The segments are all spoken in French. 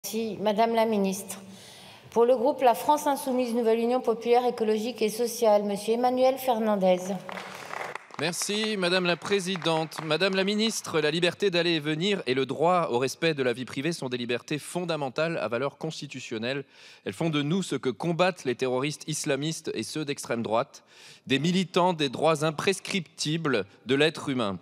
Merci. Madame la ministre. Pour le groupe La France Insoumise Nouvelle Union Populaire Écologique et Sociale, Monsieur Emmanuel Fernandez. Merci Madame la Présidente. Madame la Ministre, la liberté d'aller et venir et le droit au respect de la vie privée sont des libertés fondamentales à valeur constitutionnelle. Elles font de nous ce que combattent les terroristes islamistes et ceux d'extrême droite, des militants des droits imprescriptibles de l'être humain.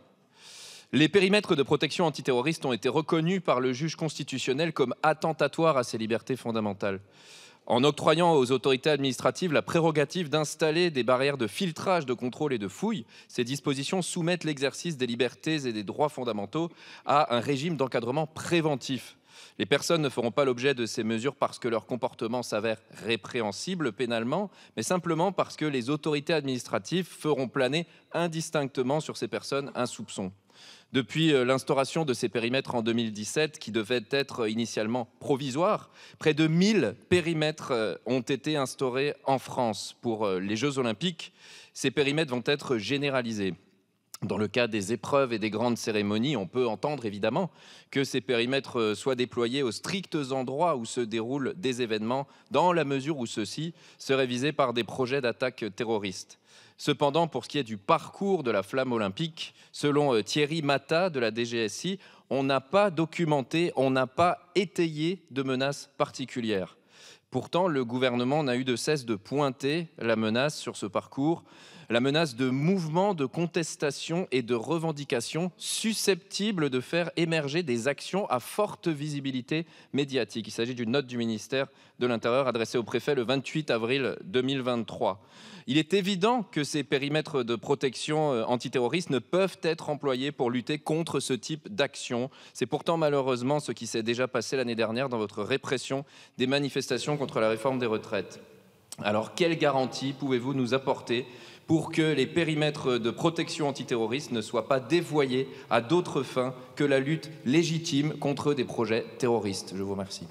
Les périmètres de protection antiterroriste ont été reconnus par le juge constitutionnel comme attentatoires à ces libertés fondamentales. En octroyant aux autorités administratives la prérogative d'installer des barrières de filtrage, de contrôle et de fouille, ces dispositions soumettent l'exercice des libertés et des droits fondamentaux à un régime d'encadrement préventif. Les personnes ne feront pas l'objet de ces mesures parce que leur comportement s'avère répréhensible pénalement, mais simplement parce que les autorités administratives feront planer indistinctement sur ces personnes un soupçon. Depuis l'instauration de ces périmètres en 2017, qui devaient être initialement provisoires, près de 1000 périmètres ont été instaurés en France pour les Jeux Olympiques. Ces périmètres vont être généralisés. Dans le cas des épreuves et des grandes cérémonies, on peut entendre évidemment que ces périmètres soient déployés aux stricts endroits où se déroulent des événements, dans la mesure où ceux-ci seraient visés par des projets d'attaque terroristes. Cependant, pour ce qui est du parcours de la flamme olympique, selon Thierry Matta de la DGSI, on n'a pas documenté, on n'a pas étayé de menaces particulières. Pourtant, le gouvernement n'a eu de cesse de pointer la menace sur ce parcours, la menace de mouvements de contestation et de revendication susceptibles de faire émerger des actions à forte visibilité médiatique. Il s'agit d'une note du ministère de l'Intérieur adressée au préfet le 28 avril 2023. Il est évident que ces périmètres de protection antiterroriste ne peuvent être employés pour lutter contre ce type d'action. C'est pourtant malheureusement ce qui s'est déjà passé l'année dernière dans votre répression des manifestations contre la réforme des retraites. Alors, quelles garanties pouvez-vous nous apporter pour que les périmètres de protection antiterroriste ne soient pas dévoyés à d'autres fins que la lutte légitime contre des projets terroristes? Je vous remercie.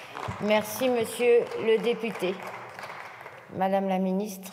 Merci, monsieur le député. Madame la ministre.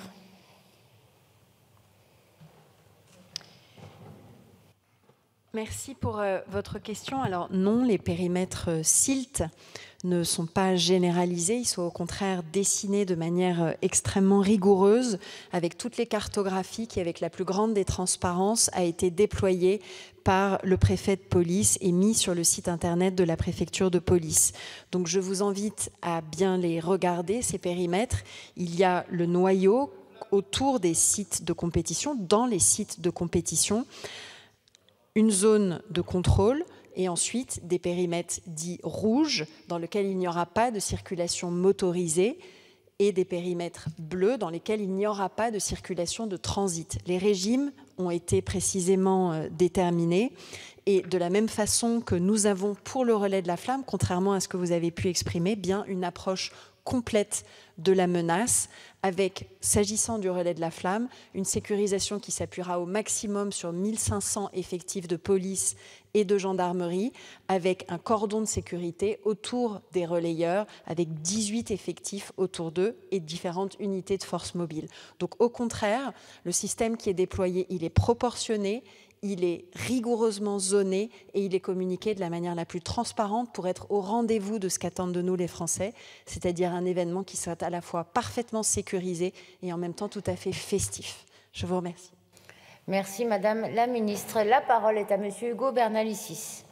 Merci pour votre question. Alors non, les périmètres SILT ne sont pas généralisés, ils sont au contraire dessinés de manière extrêmement rigoureuse, avec toutes les cartographies qui, avec la plus grande des transparences, a été déployée par le préfet de police et mis sur le site internet de la préfecture de police. Donc je vous invite à bien les regarder, ces périmètres. Il y a le noyau autour des sites de compétition, dans les sites de compétition, une zone de contrôle et ensuite des périmètres dits rouges dans lesquels il n'y aura pas de circulation motorisée et des périmètres bleus dans lesquels il n'y aura pas de circulation de transit. Les régimes ont été précisément déterminés et de la même façon que nous avons pour le relais de la flamme, contrairement à ce que vous avez pu exprimer, bien une approche complète de la menace avec, s'agissant du relais de la flamme, une sécurisation qui s'appuiera au maximum sur 1500 effectifs de police et de gendarmerie, avec un cordon de sécurité autour des relayeurs, avec 18 effectifs autour d'eux et différentes unités de force mobile. Donc au contraire, le système qui est déployé, il est proportionné, il est rigoureusement zoné et il est communiqué de la manière la plus transparente pour être au rendez-vous de ce qu'attendent de nous les Français, c'est-à-dire un événement qui soit à la fois parfaitement sécurisé et en même temps tout à fait festif. Je vous remercie. Merci Madame la Ministre. La parole est à Monsieur Hugo Bernalicis.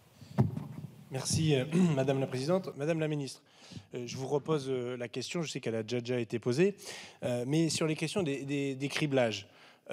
Merci Madame la Présidente. Madame la Ministre, je vous repose la question, je sais qu'elle a déjà été posée, mais sur les questions des criblages.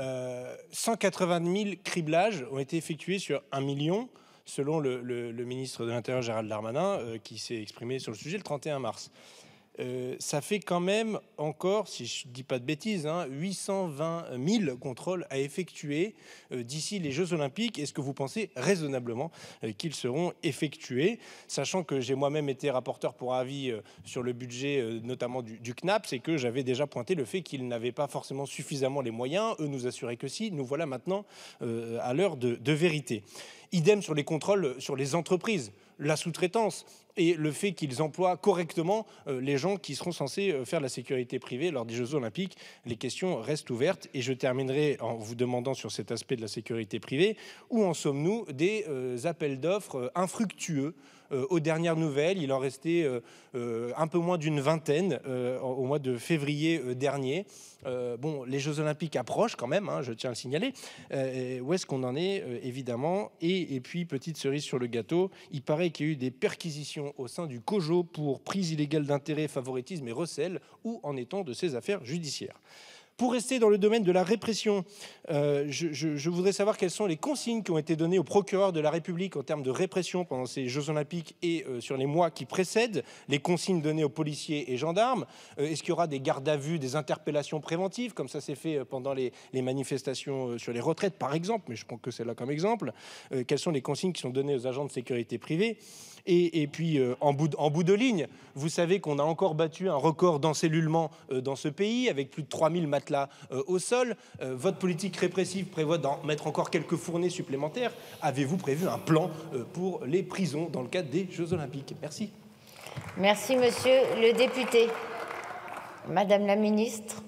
180 000 criblages ont été effectués sur 1 million, selon le ministre de l'Intérieur Gérald Darmanin, qui s'est exprimé sur le sujet le 31 mars. Ça fait quand même encore, si je ne dis pas de bêtises, 820 000 contrôles à effectuer d'ici les Jeux Olympiques. Est-ce que vous pensez raisonnablement qu'ils seront effectués? Sachant que j'ai moi-même été rapporteur pour avis sur le budget, notamment du CNAPS, et que j'avais déjà pointé le fait qu'ils n'avaient pas forcément suffisamment les moyens. Eux nous assuraient que si. Nous voilà maintenant à l'heure de vérité. Idem sur les contrôles sur les entreprises, la sous-traitance et le fait qu'ils emploient correctement les gens qui seront censés faire la sécurité privée lors des Jeux Olympiques. Les questions restent ouvertes et je terminerai en vous demandant sur cet aspect de la sécurité privée, où en sommes-nous des appels d'offres infructueux aux dernières nouvelles, il en restait un peu moins d'une vingtaine au mois de février dernier. Bon, les Jeux Olympiques approchent quand même, hein, je tiens à le signaler. Où est-ce qu'on en est, évidemment? Et puis, petite cerise sur le gâteau, il paraît qu'il y a eu des perquisitions au sein du COJO pour prise illégale d'intérêt, favoritisme et recel. Où en est-on de ces affaires judiciaires? Pour rester dans le domaine de la répression, je voudrais savoir quelles sont les consignes qui ont été données au procureur de la République en termes de répression pendant ces Jeux Olympiques et sur les mois qui précèdent, les consignes données aux policiers et gendarmes. Est-ce qu'il y aura des gardes à vue, des interpellations préventives, comme ça s'est fait pendant les manifestations sur les retraites, par exemple, mais je prends que celle-là comme exemple. Quelles sont les consignes qui sont données aux agents de sécurité privée? Et puis, en bout de ligne, vous savez qu'on a encore battu un record d'encellulement dans ce pays, avec plus de 3000 matelas au sol. Votre politique répressive prévoit d'en mettre encore quelques fournées supplémentaires. Avez-vous prévu un plan pour les prisons dans le cadre des Jeux Olympiques? Merci. Merci, monsieur le député. Madame la ministre.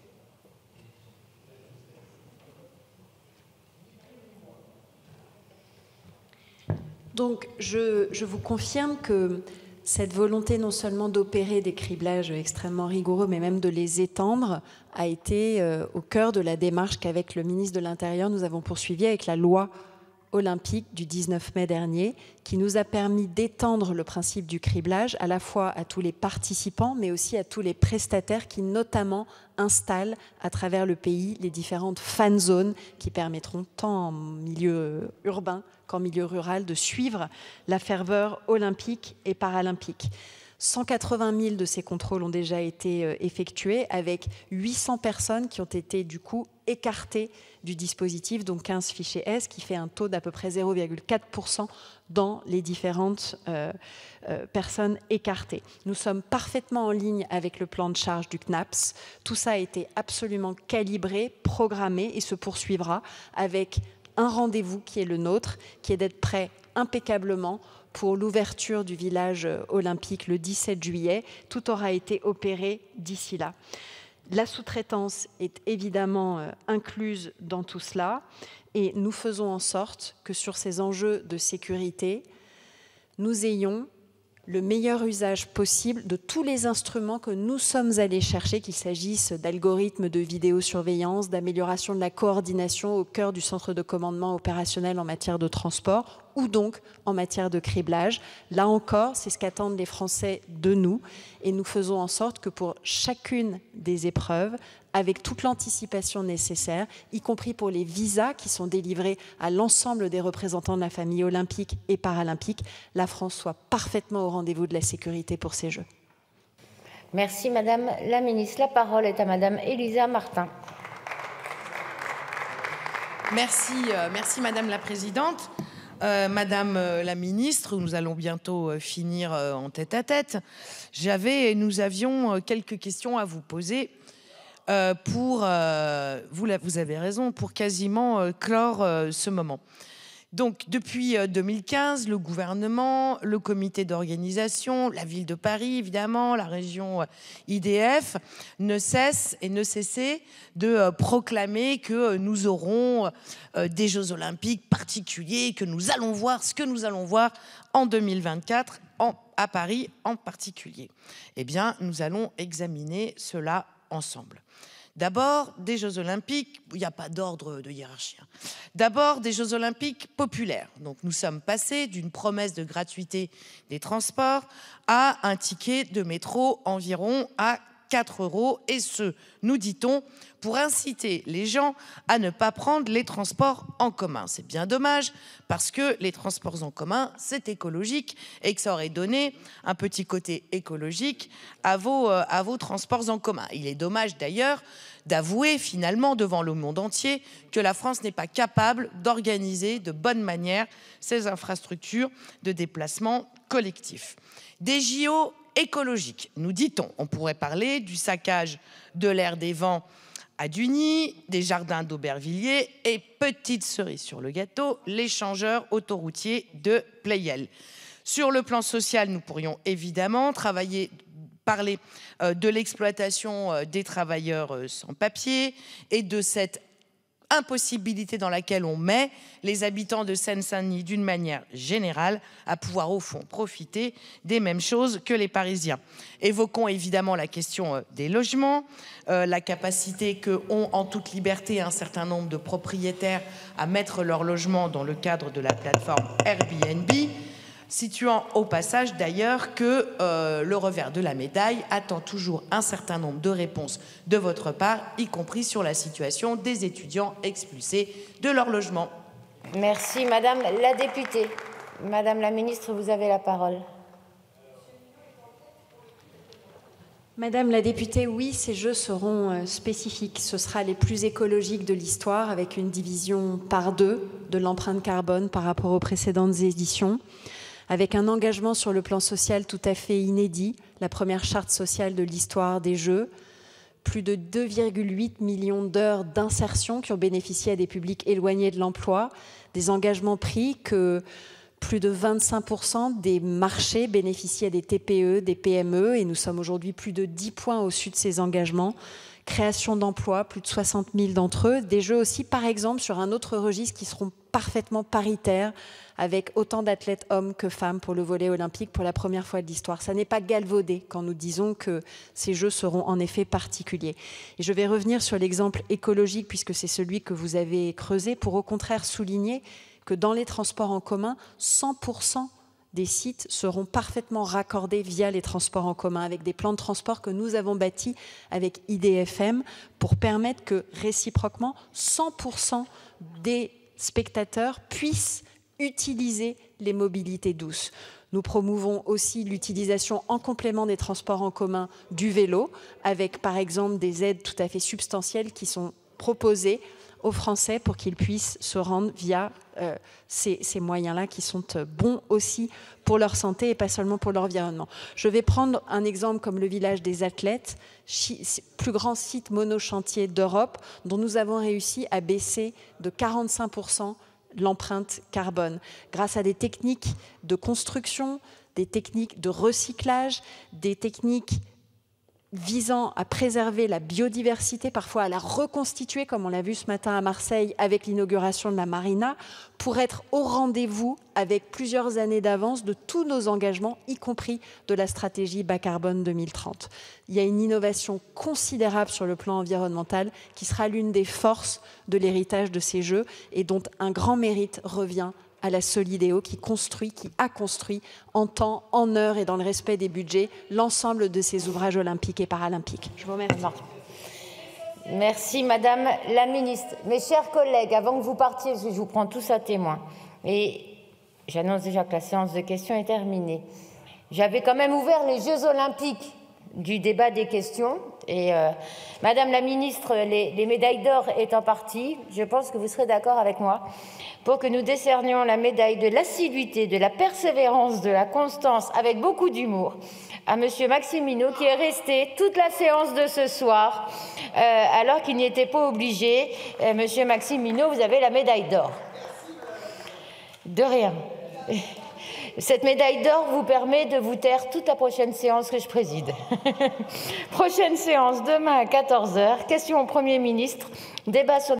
Donc, je vous confirme que cette volonté non seulement d'opérer des criblages extrêmement rigoureux, mais même de les étendre, a été au cœur de la démarche qu'avec le ministre de l'Intérieur, nous avons poursuivie avec la loi olympique du 19 mai dernier, qui nous a permis d'étendre le principe du criblage à la fois à tous les participants, mais aussi à tous les prestataires qui notamment installent à travers le pays les différentes fan zones qui permettront tant en milieu urbain qu'en milieu rural de suivre la ferveur olympique et paralympique. 180 000 de ces contrôles ont déjà été effectués avec 800 personnes qui ont été du coup écartées du dispositif, donc 15 fichiers S, qui fait un taux d'à peu près 0,4% dans les différentes personnes écartées. Nous sommes parfaitement en ligne avec le plan de charge du CNAPS. Tout ça a été absolument calibré, programmé et se poursuivra avec un rendez-vous qui est le nôtre, qui est d'être prêt impeccablement pour l'ouverture du village olympique le 17 juillet. Tout aura été opéré d'ici là. La sous-traitance est évidemment incluse dans tout cela et nous faisons en sorte que sur ces enjeux de sécurité, nous ayons le meilleur usage possible de tous les instruments que nous sommes allés chercher, qu'il s'agisse d'algorithmes de vidéosurveillance, d'amélioration de la coordination au cœur du centre de commandement opérationnel en matière de transport ou donc en matière de criblage. Là encore, c'est ce qu'attendent les Français de nous et nous faisons en sorte que pour chacune des épreuves, avec toute l'anticipation nécessaire, y compris pour les visas qui sont délivrés à l'ensemble des représentants de la famille olympique et paralympique, la France soit parfaitement au rendez-vous de la sécurité pour ces Jeux. Merci Madame la Ministre. La parole est à Madame Élisa Martin. Merci Madame la Présidente. Madame la Ministre, nous allons bientôt finir en tête-à-tête. Nous avions quelques questions à vous poser. Vous avez raison, pour quasiment clore ce moment. Donc, depuis 2015, le gouvernement, le comité d'organisation, la ville de Paris, évidemment, la région IDF, ne cessaient de proclamer que nous aurons des Jeux Olympiques particuliers, que nous allons voir ce que nous allons voir en 2024, à Paris en particulier. Eh bien, nous allons examiner cela ensemble. D'abord, des Jeux Olympiques, il n'y a pas d'ordre de hiérarchie. D'abord, des Jeux Olympiques populaires. Donc, nous sommes passés d'une promesse de gratuité des transports à un ticket de métro environ à 4 €, et ce, nous dit-on, pour inciter les gens à ne pas prendre les transports en commun. C'est bien dommage, parce que les transports en commun, c'est écologique, et que ça aurait donné un petit côté écologique à vos transports en commun. Il est dommage d'ailleurs d'avouer finalement devant le monde entier que la France n'est pas capable d'organiser de bonne manière ses infrastructures de déplacement collectif. Des JO écologique, nous dit-on. On pourrait parler du saccage de l'air des vents à Duny, des jardins d'Aubervilliers et, petite cerise sur le gâteau, l'échangeur autoroutier de Pleyel. Sur le plan social, nous pourrions évidemment parler de l'exploitation des travailleurs sans papier et de cette impossibilité dans laquelle on met les habitants de Seine-Saint-Denis d'une manière générale à pouvoir au fond profiter des mêmes choses que les Parisiens. Évoquons évidemment la question des logements, la capacité que ont en toute liberté un certain nombre de propriétaires à mettre leur logement dans le cadre de la plateforme Airbnb, situant au passage d'ailleurs que le revers de la médaille attend toujours un certain nombre de réponses de votre part, y compris sur la situation des étudiants expulsés de leur logement. Merci Madame la députée. Madame la ministre, vous avez la parole. Madame la députée, oui, ces jeux seront spécifiques. Ce sera les plus écologiques de l'histoire, avec une division par 2 de l'empreinte carbone par rapport aux précédentes éditions, avec un engagement sur le plan social tout à fait inédit, la première charte sociale de l'histoire des Jeux, plus de 2,8 millions d'heures d'insertion qui ont bénéficié à des publics éloignés de l'emploi, des engagements pris que plus de 25% des marchés bénéficient à des TPE, des PME, et nous sommes aujourd'hui plus de 10 points au-dessus de ces engagements. Création d'emplois, plus de 60 000 d'entre eux. Des jeux aussi, par exemple, sur un autre registre qui seront parfaitement paritaires, avec autant d'athlètes hommes que femmes pour le volley olympique pour la première fois de l'histoire. Ça n'est pas galvaudé quand nous disons que ces jeux seront en effet particuliers. Et je vais revenir sur l'exemple écologique, puisque c'est celui que vous avez creusé, pour au contraire souligner que dans les transports en commun, 100% des sites seront parfaitement raccordés via les transports en commun, avec des plans de transport que nous avons bâtis avec IDFM pour permettre que, réciproquement, 100% des spectateurs puissent utiliser les mobilités douces. Nous promouvons aussi l'utilisation en complément des transports en commun du vélo, avec par exemple des aides tout à fait substantielles qui sont proposées aux Français pour qu'ils puissent se rendre via ces moyens-là qui sont bons aussi pour leur santé et pas seulement pour l'environnement. Je vais prendre un exemple comme le village des athlètes, plus grand site monochantier d'Europe, dont nous avons réussi à baisser de 45% l'empreinte carbone grâce à des techniques de construction, des techniques de recyclage, des techniques visant à préserver la biodiversité, parfois à la reconstituer, comme on l'a vu ce matin à Marseille avec l'inauguration de la marina, pour être au rendez-vous avec plusieurs années d'avance de tous nos engagements, y compris de la stratégie bas carbone 2030. Il y a une innovation considérable sur le plan environnemental qui sera l'une des forces de l'héritage de ces Jeux et dont un grand mérite revient à la Solideo qui a construit en temps, en heure et dans le respect des budgets l'ensemble de ces ouvrages olympiques et paralympiques. Je vous remercie. Merci Madame la Ministre. Mes chers collègues, avant que vous partiez, parce que je vous prends tous à témoin, et j'annonce déjà que la séance de questions est terminée. J'avais quand même ouvert les Jeux Olympiques du débat des questions. Et Madame la Ministre, les médailles d'or étant parties, je pense que vous serez d'accord avec moi pour que nous décernions la médaille de l'assiduité, de la persévérance, de la constance, avec beaucoup d'humour, à Monsieur Maxime Minot, qui est resté toute la séance de ce soir, alors qu'il n'y était pas obligé. Monsieur Maxime Minot, vous avez la médaille d'or. De rien. Cette médaille d'or vous permet de vous taire toute la prochaine séance que je préside. Prochaine séance demain à 14h. Question au Premier ministre. Débat sur